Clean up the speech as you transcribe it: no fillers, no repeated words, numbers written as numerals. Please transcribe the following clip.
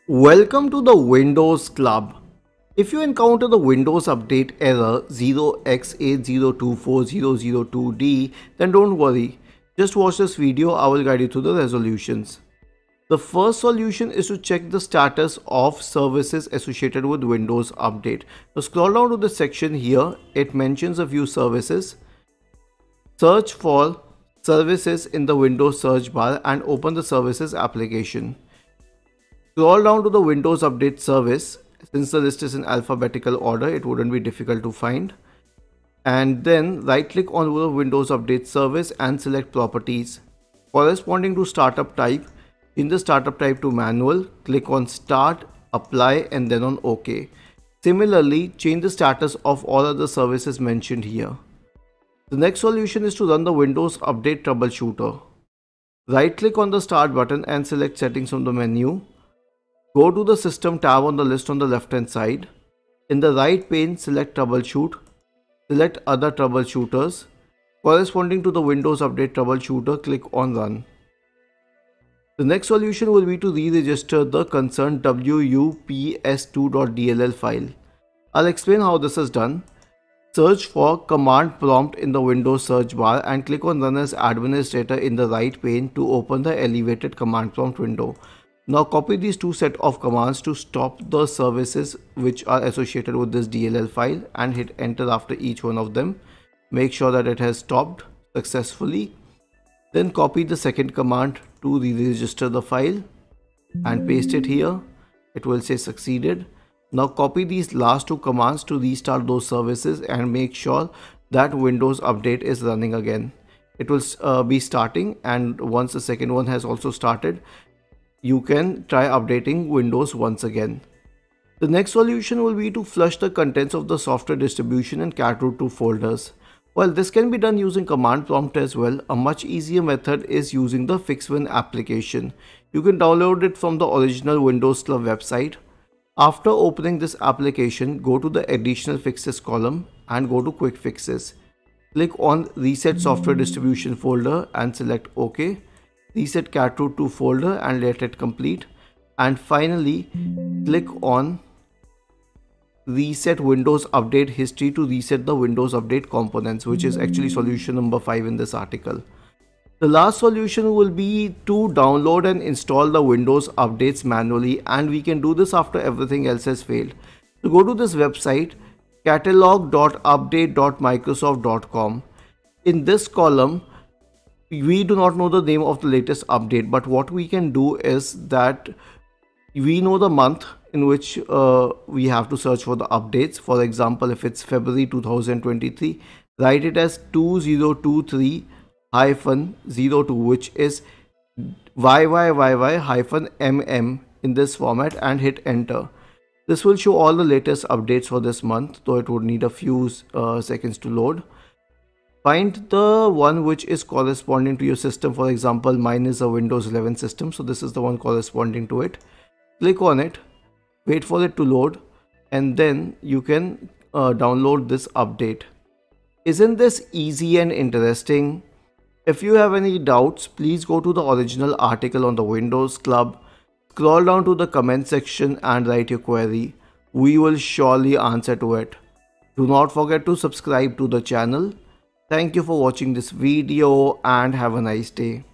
Welcome to the Windows Club. If you encounter the Windows Update error 0x8024002d, then don't worry. Just watch this video, I will guide you through the resolutions. The first solution is to check the status of services associated with Windows Update. So scroll down to the section here, it mentions a few services. Search for services in the Windows search bar and open the services application. Scroll down to the Windows Update service. Since the list is in alphabetical order, it wouldn't be difficult to find. And then right click on the Windows Update service and select properties. Corresponding to startup type, change the startup type to manual, click on start, apply and then on OK. Similarly, change the status of all other services mentioned here. The next solution is to run the Windows Update troubleshooter. Right click on the start button and select settings from the menu. Go to the System tab on the list on the left hand side. In the right pane, select Troubleshoot. Select Other Troubleshooters. Corresponding to the Windows Update Troubleshooter, click on Run. The next solution will be to re-register the concerned wups2.dll file. I'll explain how this is done. Search for Command Prompt in the Windows search bar and click on Run as Administrator in the right pane to open the elevated Command Prompt window. Now copy these two sets of commands to stop the services which are associated with this DLL file and hit enter after each one of them. Make sure that it has stopped successfully. Then copy the second command to re-register the file and paste it here. It will say succeeded. Now copy these last two commands to restart those services and make sure that Windows Update is running again. It will be starting, and once the second one has also started, you can try updating Windows once again. The next solution will be to flush the contents of the Software Distribution and Catroot2 folders. While this can be done using command prompt as well, a much easier method is using the FixWin application. You can download it from the original Windows Club website. After opening this application, go to the Additional Fixes column and go to Quick Fixes. Click on Reset Software Distribution folder and select OK. Reset Catroot2 folder and let it complete, and finally click on Reset Windows Update History to reset the Windows Update components, which is actually solution number 5 in this article. The last solution will be to download and install the Windows updates manually, and we can do this after everything else has failed. So go to this website catalog.update.microsoft.com. In this column, we do not know the name of the latest update, but what we can do is that we know the month in which we have to search for the updates. For example, if it's February 2023, write it as 2023-02, which is YYYY-MM in this format, and hit enter. This will show all the latest updates for this month, though it would need a few seconds to load. Find the one which is corresponding to your system. For example, mine is a Windows 11 system, so this is the one corresponding to it. Click on it, wait for it to load, and then you can download this update. Isn't this easy and interesting? If you have any doubts, please go to the original article on the Windows Club, scroll down to the comment section and write your query. We will surely answer to it. Do not forget to subscribe to the channel. Thank you for watching this video and have a nice day.